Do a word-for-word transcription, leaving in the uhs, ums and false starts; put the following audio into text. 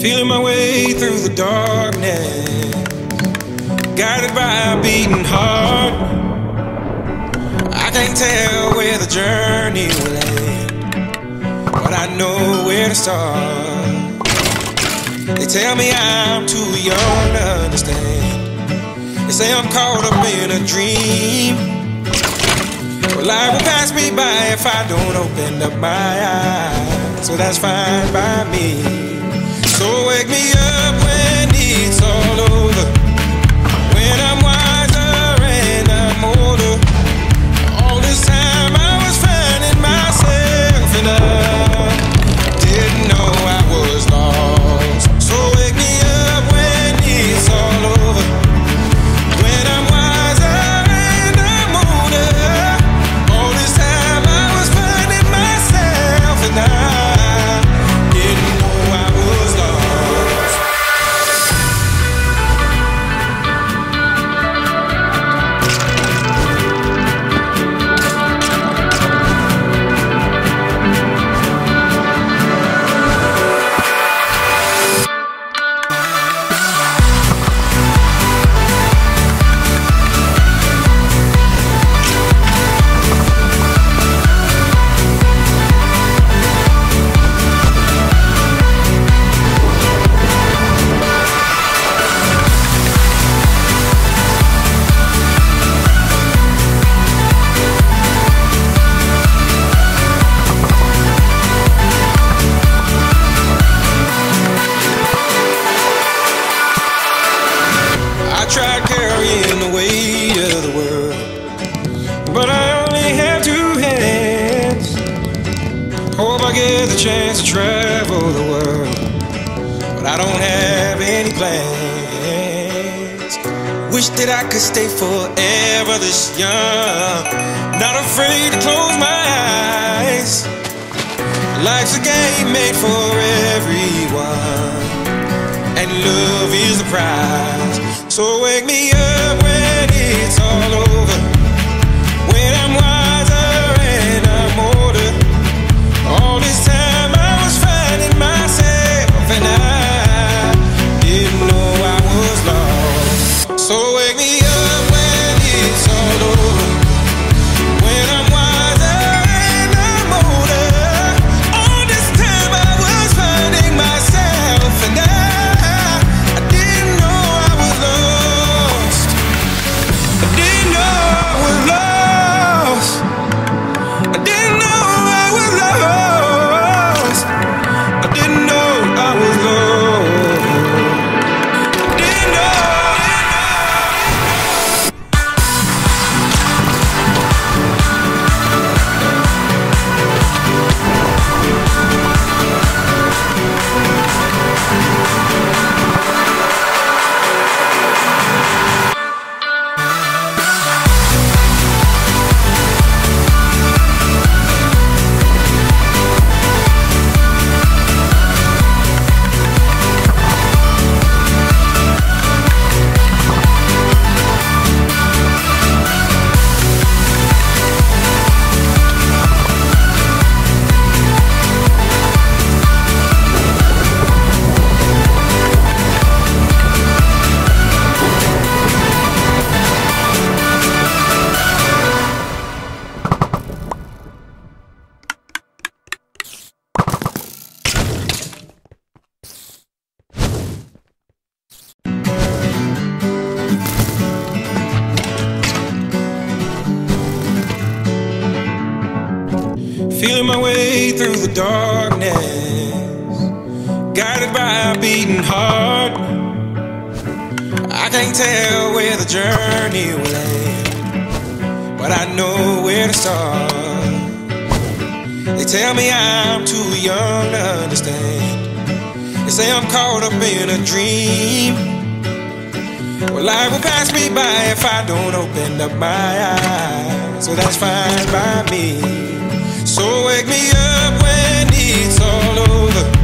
Feeling my way through the darkness, guided by a beating heart. I can't tell where the journey will end, but I know where to start. They tell me I'm too young to understand. They say I'm caught up in a dream. Well, life will pass me by if I don't open up my eyes, so that's fine by me. So wake me up when it's all over, when I'm wiser and I'm older. All this time I was finding myself and I didn't know I was lost. So wake me up when it's all over, when I'm wiser and I'm older. All this time I was finding myself and I tried carrying the weight of the world, but I only have two hands. Hope I get the chance to travel the world, but I don't have any plans. Wish that I could stay forever this young, not afraid to close my eyes. Life's a game made for everyone, and love is the prize. So wake me up when it's all over, when I'm wiser and I'm older. All this time I was finding myself and I didn't know I was lost. So wake me up when it's all over, when I'm wiser and I'm older. All this time I was finding myself and I feeling my way through the darkness, guided by a beating heart. I can't tell where the journey will end, but I know where to start. They tell me I'm too young to understand. They say I'm caught up in a dream. Well, life will pass me by if I don't open up my eyes, so that's fine by me. So wake me up when it's all over,